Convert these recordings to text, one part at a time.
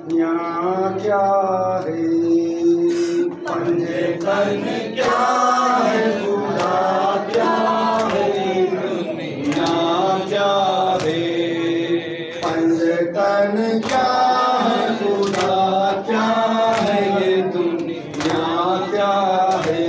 दुनिया क्या है, पंजे तन क्या है, खुदा क्या है, दुनिया क्या है। पंजे तन क्या है, खुदा क्या है, ये दुनिया क्या है।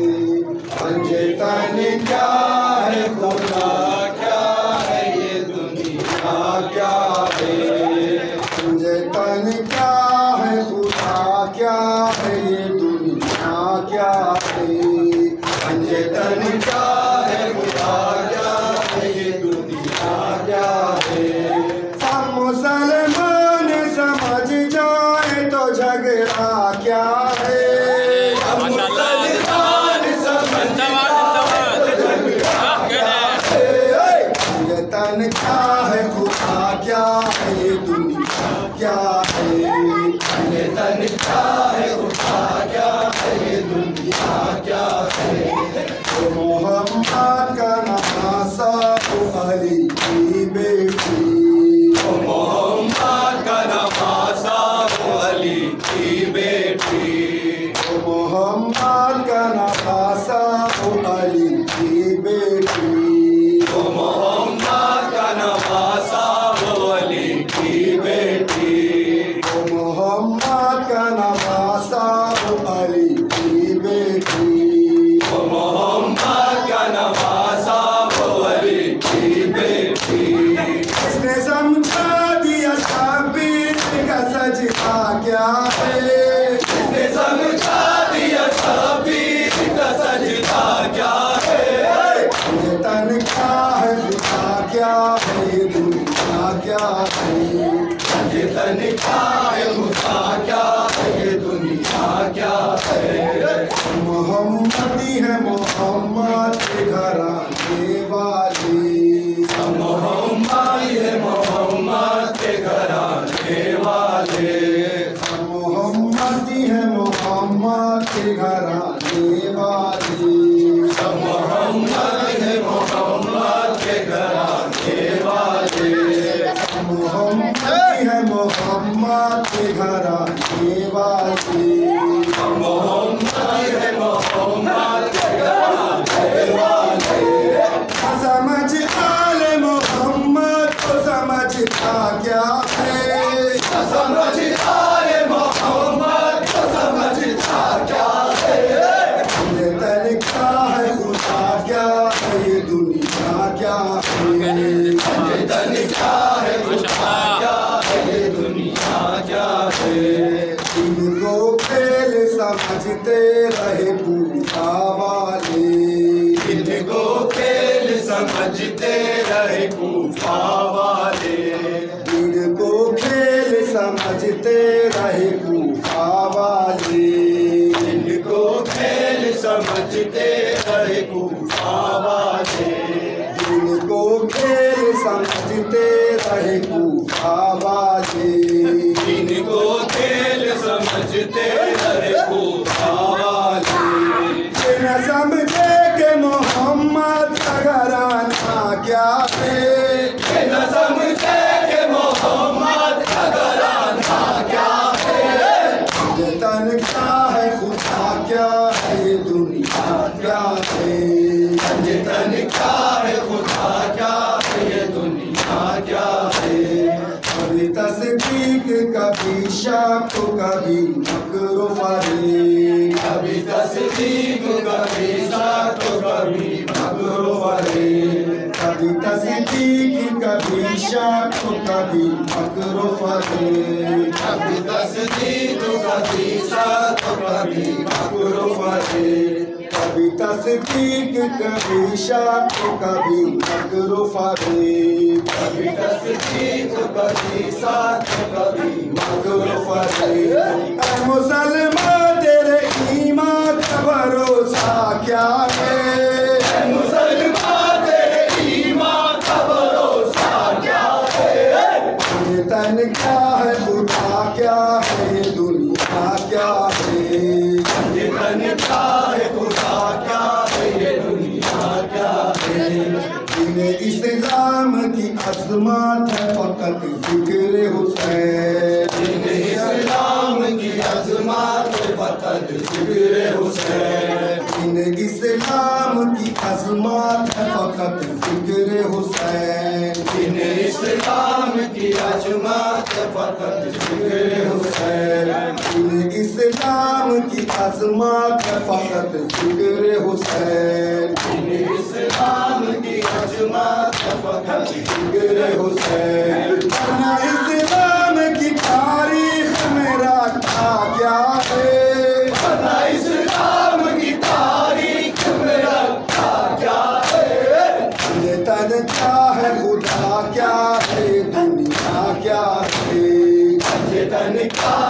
पंजे तन क्या है, खुदा क्या है, ये दुनिया क्या है। पंजे तन क्या है, खुदा क्या है, ये दुनिया क्या है। पंजे तन क्या है, खुदा क्या है, ये दुनिया क्या है। सब मुसलमान समझ जाए तो झगड़ा क्या है। सब मुसलमान समझ जाए तो झगड़ा क्या है। पंजे तन क्या है, खुदा क्या है, ये दुनिया क्या है। पंजे तन क्या है, खुदा क्या है, ये दुनिया क्या है। मोहम्मद का नवासा अली की बेटी, मोहम्मद का नवासा अली की बेटी, मोहम्मद का नवासा अली की बेटी। मोहम्मद का नवासा अली की बेटी, मोहम्मद का नवासा अली की बेटी। मोहम्मद का नवासा अली की बेटी। इसने समझा दिया शबीर का सजदा क्या है। इसने समझा दिया शबीर का सजदा क्या है। ये तन क्या है, खुदा क्या है, ये दुनिया क्या है। ये तन क्या है, खुदा क्या है, ये दुनिया क्या है। मोहम्मदी है मोहम्मद के घराने वाली, मोहम्मद है मोहम्मद के घराने वाले। मोहम्मदी है मोहम्मद के घराने वाली। मोहम्मद है मोहम्मद के घराने वाले। मोहम्मदी है मोहम्मद के घराने वाली। मोहम्मद है मोहम्मद के घराने वाले। समझता ले मोहम्मद को समझता क्या है। समझता है मोहम्मद को समझता क्या है। ये तन क्या है, खुदा क्या है, ये दुनिया क्या है। ये तन क्या है, खुदा क्या है, ये दुनिया क्या है। इनको खेल समझते रहे पूजा वाले, इनको खेल समझते रहे कूफा वाले। इनको खेल समझते रहे पूजा वाले। इनको खेल समझते रहे कूफा वाले। इनको खेल समझते रहे पूजा वाले। इनको खेल समझते रहे कूफा वाले। न समझे कि मोहम्मद का घराना क्या है। न समझे कि मोहम्मद का घराना क्या है। ये तन क्या है, खुदा क्या है, ये दुनिया क्या है। ये तन क्या है, खुदा क्या है, ये दुनिया क्या है। कभी तस्दीक कभी शक कभी मकरो फरेब। कभी तस्दीक कभी शक कभी मकरो फरेब। कभी तस्दीक कभी शक कभी मकरो फरेब। कभी तस्दीक कभी शक कभी मकरो फरेब। कभी तस्दीक कभी शक कभी मकरो फरेब। कभी तस्दीक कभी शक कभी मकरो फरेब। मुसलमान तेरे ईमान का भरोसा क्या है। मुसलमान तेरे ईमान का भरोसा क्या है। ये तन क्या है, खुदा क्या है, ये दुनिया क्या है। ये तन क्या है, खुदा क्या है, ये दुनिया क्या है। इन्हें इस्लाम की अजमत है फकत जिक्र हुसैन। इस्लाम फकत जिक्र हुसैन। दीन इस्लाम की अज़मत है फकत जिक्र हुसैन। दीन इस्लाम की अज़मत है फकत जिक्र हुसैन। दीन इस्लाम की अज़मत है फकत जिक्र हुसैन। दीन इस्लाम की अज़मत है फकत जिक्र हुसैन। वरना इस्लाम की तारीख में रखा क्या है? वरना इस्लाम की तारीख में रखा क्या है? ये तन क्या है, खुदा क्या है, दुनिया क्या है? चेतन का